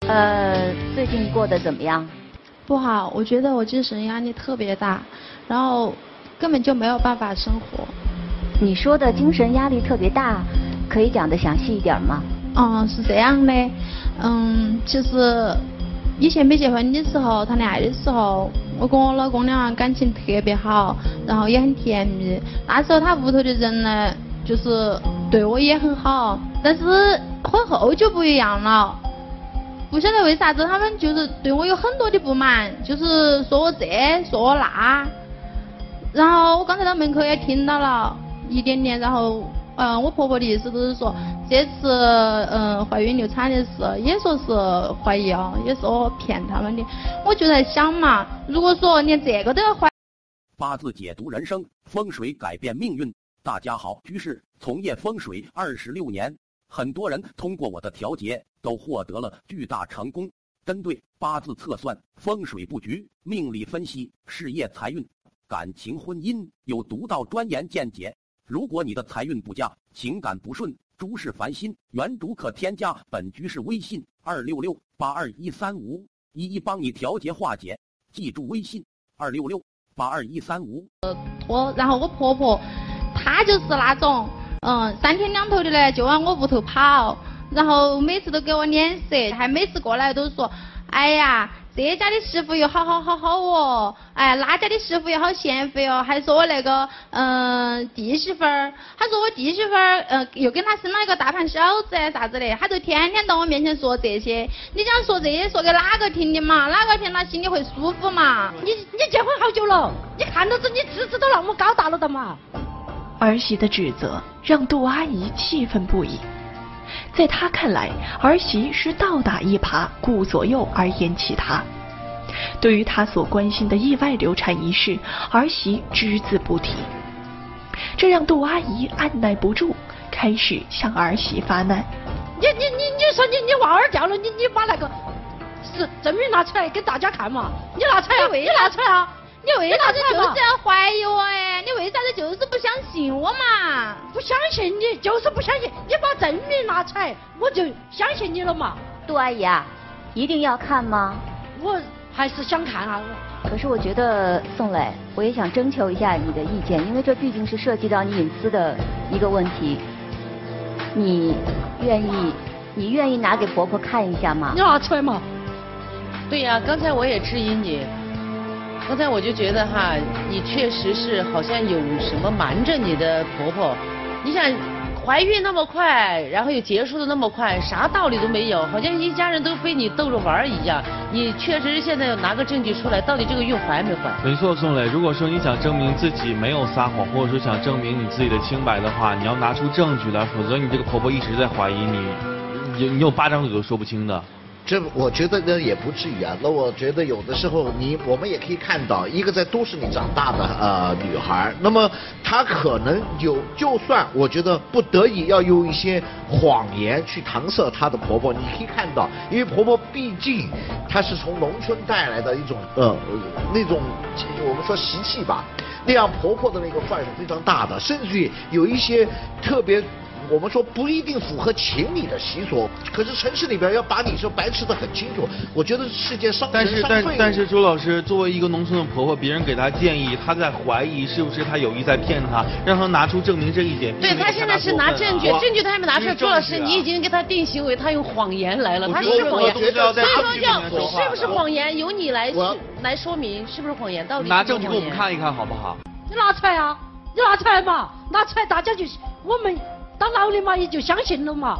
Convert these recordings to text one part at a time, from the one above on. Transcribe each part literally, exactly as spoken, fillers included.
呃，最近过得怎么样？ 不好，我觉得我精神压力特别大，然后根本就没有办法生活。 你说的精神压力特别大，可以讲得详细一点吗？ 嗯，是这样的，嗯，其实以前没结婚的时候，谈恋爱的时候，我跟我老公俩感情特别好，然后也很甜蜜。那时候他屋头的人呢，就是对我也很好，但是婚后就不一样了。不晓得为啥子，他们就是对我有很多的不满，就是说我这，说我那。然后我刚才到门口也听到了一点点，然后。嗯，我婆婆的意思都是说，这次嗯怀孕流产的事也说是怀疑哦，也是我骗他们的。我就在想嘛，如果说连这个都要怀， 八字解读人生，风水改变命运。大家好，居士从业风水二十六年，很多人通过我的调节都获得了巨大成功。针对八字测算、风水布局、命理分析、事业财运、感情婚姻有独到专研见解。如果你的财运不佳，情感不顺，诸事烦心，原主可添加本居士微信二六六八二一三五，一一帮你调节化解。记住微信二六六八二一三五。 我然后我婆婆，她就是那种，嗯，三天两头的嘞就往我屋头跑，然后每次都给我脸色，还每次过来都说，哎呀。这家的媳妇又好好好好哦，哎，那家的媳妇又好贤惠哦，还说我那个嗯、呃、弟媳妇儿，他说我弟媳妇儿呃又跟他生了一个大胖小子啥子的，他就天天到我面前说这些。你想说这些说给哪个听的嘛？哪个听他心里会舒服嘛？ 你你结婚好久了，你看到这你资质都那么高大了的嘛？ 儿媳的指责让杜阿姨气愤不已。在他看来，儿媳是倒打一耙，顾左右而言其他。对于他所关心的意外流产一事，儿媳只字不提，这让杜阿姨按耐不住，开始向儿媳发难。 你你你你说你你娃儿掉了，你你把那个是证明拿出来给大家看嘛？你拿出来，你拿出来啊！ 你为啥子就是要怀疑我哎？你为啥子就是不相信我嘛？ 不相信你就是不相信，你把证明拿出来，我就相信你了嘛。 杜阿姨啊，一定要看吗？ 我还是想看啊。 可是我觉得宋磊，我也想征求一下你的意见，因为这毕竟是涉及到你隐私的一个问题。你愿意，你愿意拿给婆婆看一下吗？ 你拿出来嘛。 对呀、啊，刚才我也质疑你。刚才我就觉得哈，你确实是好像有什么瞒着你的婆婆。你想怀孕那么快，然后又结束的那么快，啥道理都没有，好像一家人都被你逗着玩一样。你确实现在要拿个证据出来，到底这个孕怀没怀？ 没错，宋磊，如果说你想证明自己没有撒谎，或者说想证明你自己的清白的话，你要拿出证据来，否则你这个婆婆一直在怀疑你，你你有八张嘴都说不清的。 这我觉得呢也不至于啊。那我觉得有的时候你我们也可以看到，一个在都市里长大的呃女孩，那么她可能有，就算我觉得不得已要用一些谎言去搪塞她的婆婆，你可以看到，因为婆婆毕竟她是从农村带来的一种呃那种我们说习气吧，那样婆婆的那个范儿是非常大的，甚至于有一些特别。我们说不一定符合情理的习俗，可是城市里边要把你说白吃得很清楚，我觉得是件伤但是但人伤肺。 但是周老师作为一个农村的婆婆，别人给她建议，她在怀疑是不是她有意在骗她，让她拿出证明这一点。 对她现在是拿证据，证据她还没拿出来。周老师，你已经给她定性为她用谎言来了，她是谎言。所以说要是不是谎言，由你来来说明是不是谎言，到底拿证据给我们看一看好不好？ 你拿出来啊！你拿出来嘛！拿出来，大家就我们。当老的嘛，也就相信了嘛。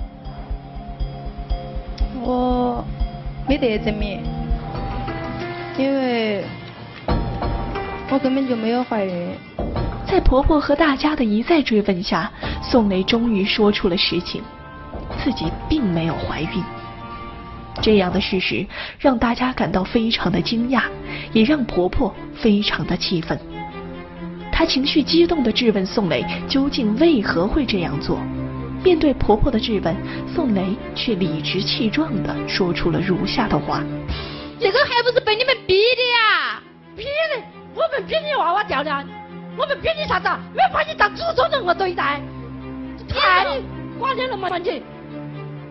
我没得证明，因为我根本就没有怀孕。 在婆婆和大家的一再追问下，宋雷终于说出了实情，自己并没有怀孕。这样的事实让大家感到非常的惊讶，也让婆婆非常的气愤。她情绪激动地质问宋雷究竟为何会这样做。面对婆婆的质问，宋雷却理直气壮地说出了如下的话： 这个还不是被你们逼的呀？ 逼的？我们逼你娃娃掉的，我们逼你啥子？没把你当祖宗人我对待，太挂脸了嘛你！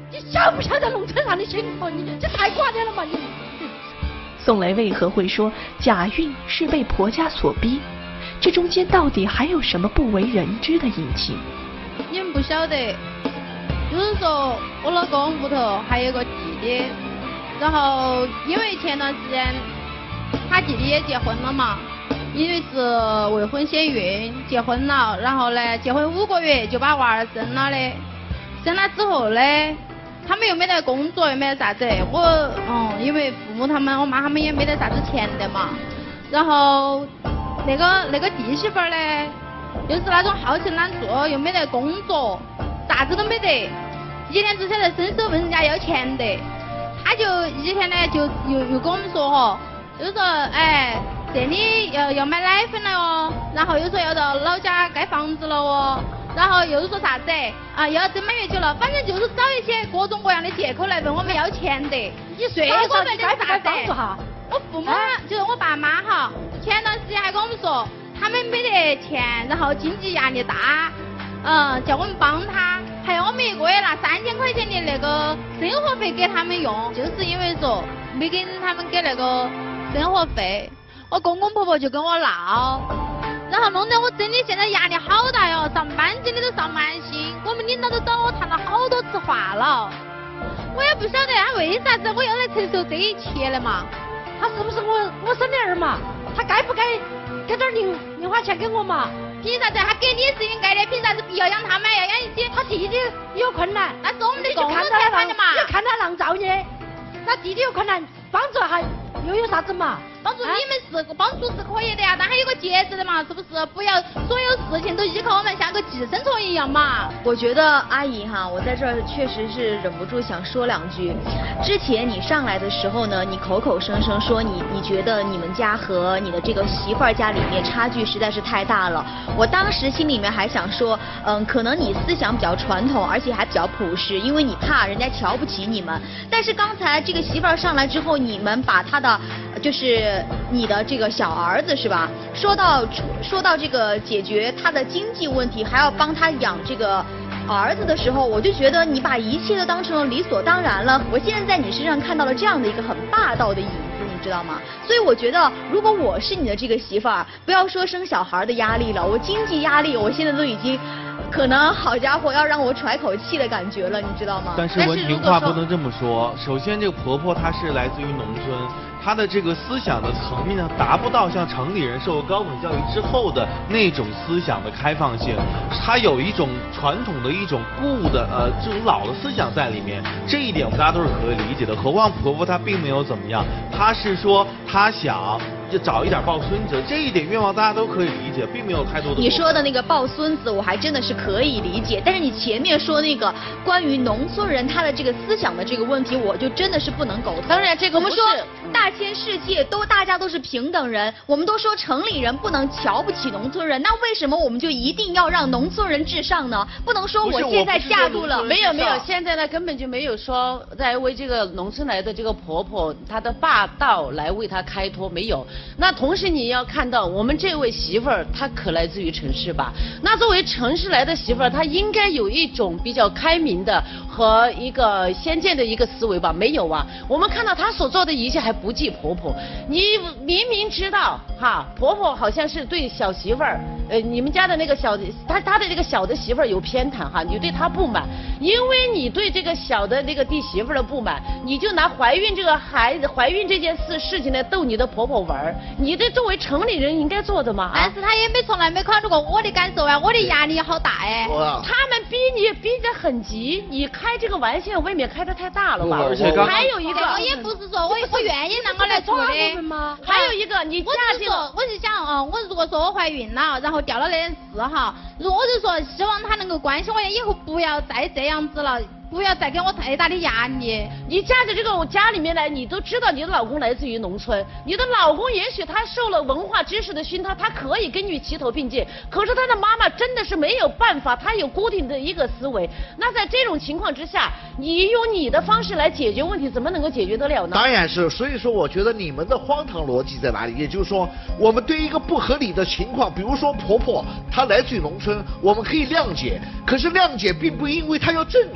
你晓不晓得农村让你辛苦？你这太挂念了嘛你。 宋雷为何会说贾韵是被婆家所逼？这中间到底还有什么不为人知的隐情？ 你们不晓得，就是说我老公屋头还有个弟弟，然后因为前段时间他弟弟也结婚了嘛，因为是未婚先孕结婚了，然后呢结婚五个月就把娃儿生了的，生了之后呢。他们又没得工作，又没得啥子，我嗯，因为父母他们，我妈他们也没得啥子钱的嘛。然后那个那个弟媳妇儿呢，又是那种好吃懒做，又没得工作，啥子都没得，一天只晓得伸手问人家要钱的。他就一天呢就又又跟我们说哈，就说哎，这里要要买奶粉了哦，然后又说要到老家盖房子了哦。然后又说啥子啊？又要整满月酒了，反正就是找一些各种各样的借口来问我们要钱的。 你说我们该不该帮助哈？ 我父母就是我爸妈哈，前段时间还跟我们说他们没得钱，然后经济压力大，嗯，叫我们帮他，还要我们一个月拿三千块钱的那个生活费给他们用，就是因为说没给他们给那个生活费，我公公婆婆就跟我闹。然后弄得我真的现在压力好大哟，上班真的都上不安心。我们领导都找我谈了好多次话了，我也不晓得他为啥子我要来承受这一切了嘛？ 他是不是我我生的儿嘛？他该不该给点零零花钱给我嘛？ 凭啥子？他给你是应该的，凭啥子要养他们？要养一起？ 他弟弟有困难， 那是我们的共同财产的嘛？ 你看他让造孽，他弟弟有困难，帮助还又有啥子嘛？ 帮助你们是帮助是可以的呀，但还有个节制的嘛，是不是？不要所有事情都依靠我们，像个寄生虫一样嘛。 我觉得阿姨哈，我在这儿确实是忍不住想说两句。之前你上来的时候呢，你口口声声说你你觉得你们家和你的这个媳妇儿家里面差距实在是太大了。我当时心里面还想说，嗯，可能你思想比较传统，而且还比较朴实，因为你怕人家瞧不起你们。但是刚才这个媳妇儿上来之后，你们把她的就是你的这个小儿子是吧？说到说到这个解决他的经济问题，还要帮他养这个儿子的时候，我就觉得你把一切都当成了理所当然了。我现在在你身上看到了这样的一个很霸道的影子，你知道吗？所以我觉得，如果我是你的这个媳妇儿，不要说生小孩的压力了，我经济压力，我现在都已经。可能好家伙要让我喘口气的感觉了，你知道吗？ 但是文婷话不能这么说。首先，这个婆婆她是来自于农村，她的这个思想的层面呢，达不到像城里人受过高等教育之后的那种思想的开放性，她有一种传统的一种固的呃这种老的思想在里面。这一点我们大家都是可以理解的。何况婆婆她并没有怎么样，她是说她想。就找一点抱孙子，这一点愿望大家都可以理解，并没有太多的。 你说的那个抱孙子，我还真的是可以理解，但是你前面说那个关于农村人他的这个思想的这个问题，我就真的是不能苟同。 当然，这个我们说大千世界都大家都是平等人，我们都说城里人不能瞧不起农村人，那为什么我们就一定要让农村人至上呢？不能说我现在嫁入了， 没有没有，现在呢根本就没有说在为这个农村来的这个婆婆她的霸道来为她开脱，没有。那同时你要看到我们这位媳妇儿，她可来自于城市吧？那作为城市来的媳妇儿，她应该有一种比较开明的和一个先见的一个思维吧？没有啊，我们看到她所做的一切还不计婆婆。你明明知道哈，婆婆好像是对小媳妇儿，呃，你们家的那个小她她的这个小的媳妇儿有偏袒哈，你对她不满，因为你对这个小的那个弟媳妇儿的不满，你就拿怀孕这个孩子怀孕这件事事情来逗你的婆婆玩儿。你这作为城里人应该做的嘛？ 但是他也没从来没考虑过我的感受啊，我的压力好大哎。 他们逼你逼得很急，你开这个玩笑未免开得太大了吧？ 而且刚还有一个， 我也不是说我我愿意让我来做的。 还有一个，你我是说，我是想啊，我如果说我怀孕了，然后掉了那件事哈，如果我就说希望他能够关心我，以后不要再这样子了。不要再给我太大的压力。 你嫁在这个家里面来，你都知道你的老公来自于农村，你的老公也许他受了文化知识的熏陶，他可以跟你齐头并进，可是他的妈妈真的是没有办法，他有固定的一个思维。那在这种情况之下，你用你的方式来解决问题，怎么能够解决得了呢？ 当然是，所以说我觉得你们的荒唐逻辑在哪里？也就是说，我们对一个不合理的情况，比如说婆婆她来自于农村，我们可以谅解，可是谅解并不因为她要正确。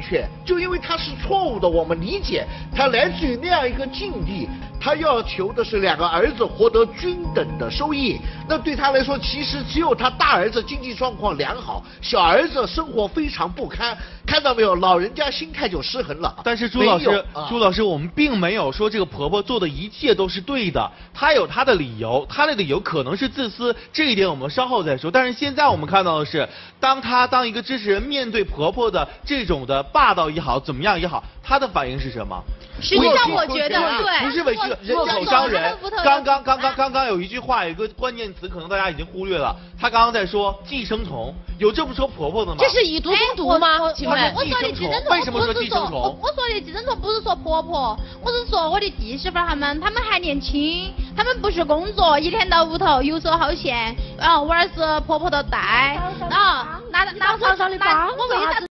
就因为他是错误的，我们理解他来自于那样一个境地，他要求的是两个儿子获得均等的收益。那对他来说，其实只有他大儿子经济状况良好，小儿子生活非常不堪。看到没有，老人家心态就失衡了。 但是朱老师， 啊、 朱老师，我们并没有说这个婆婆做的一切都是对的，她有她的理由，她的理由可能是自私，这一点我们稍后再说。但是现在我们看到的是，当她当一个支持人面对婆婆的这种的霸道也好，怎么样也好，她的反应是什么？ 实际上我觉得对， 不是委屈，落口伤人。刚刚刚刚刚刚有一句话，有一个关键词，可能大家已经忽略了。她刚刚在说寄生虫，有这么说婆婆的吗？ 这是以毒攻毒吗？请问， 我说的寄生虫， 为什么说寄生虫？ 我说的寄生虫不是说婆婆，我是说我的弟媳妇他们，他们还年轻，他们不是工作，一天到屋头游手好闲，然后玩儿是婆婆的带，然后那那我那我为啥子？